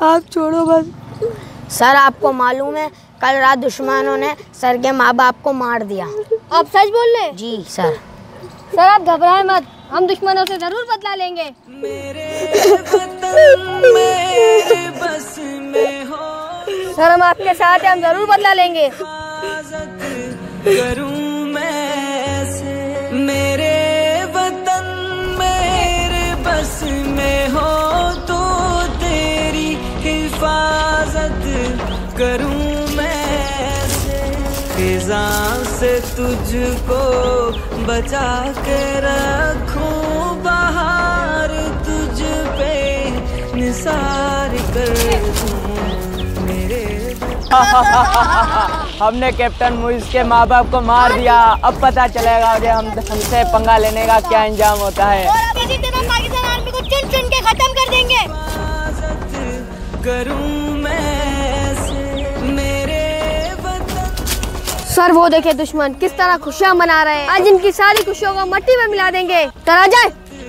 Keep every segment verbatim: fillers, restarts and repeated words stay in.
आप छोड़ो बस। सर आपको मालूम है कल रात दुश्मनों ने सर के माँ बाप को मार दिया। आप सच बोल रहे? जी सर। सर आप घबराएं मत, हम दुश्मनों से जरूर बदला लेंगे। मेरे वतन मेरे बस में हो, सर हम आपके साथ हैं, हम जरूर बदला लेंगे। करूं मैं से मेरे वतन मेरे बस में हो तो तेरी हिफाजत करूं मैं से, खिज़ां से तुझको बचा के रखूं, बाहर तुझ पे निसार कर दूं मेरे। हमने कैप्टन मुइज़ के माँ बाप को मार दिया, अब पता चलेगा कि हम हमसे पंगा लेने का क्या अंजाम होता है। और अब इसी तरह पाकिस्तान आर्मी को चुन चुन के खत्म कर देंगे। करूं मैं से मेरे वतन। सर वो देखे दुश्मन किस तरह खुशियां मना रहे हैं, आज इनकी सारी खुशियों को मिट्टी में मिला देंगे। चला जाए।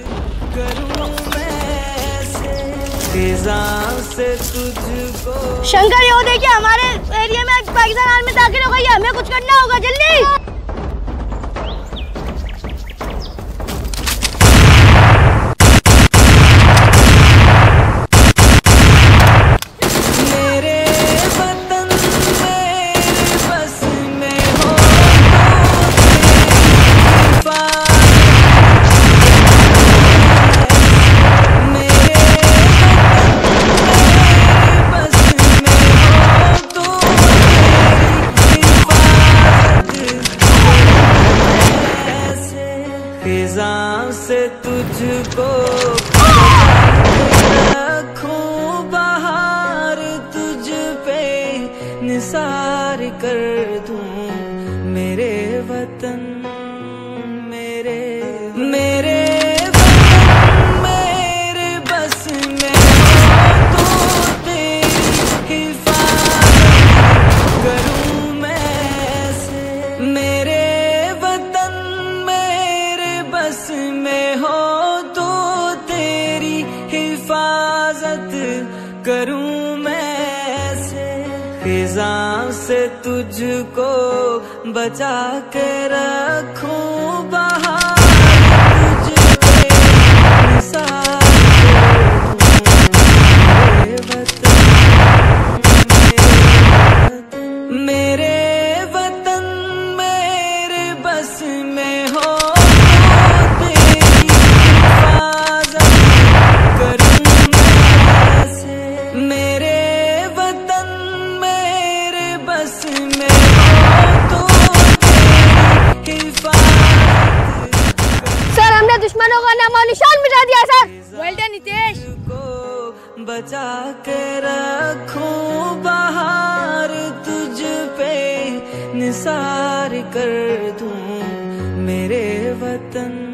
से तुझको शंकर ये देखिए हमारे एरिया में पाकिस्तान आर्मी दाखिल हो गई है, हमें कुछ करना होगा जल्दी। खिज़ां से तुझको रखूं, बाहर तुझ पे निसार कर दूं मेरे वतन मेरे मेरे वतन मेरे बस में हो तो तेरी हिफाजत करूं मैं से, मेरे वतन बस में हो तो तेरी हिफाजत करूं मैं से, खिज़ां से तुझको बचा के रखूं, बाहर तुझ पे निसार दूं मेरे वतन मेरे बस में हो दुश्मनों का नाम और निशान मिटा दिया सर। Well done Nitesh. बचा के रखूं, बाहर तुझ पे निसार कर दूं मेरे वतन।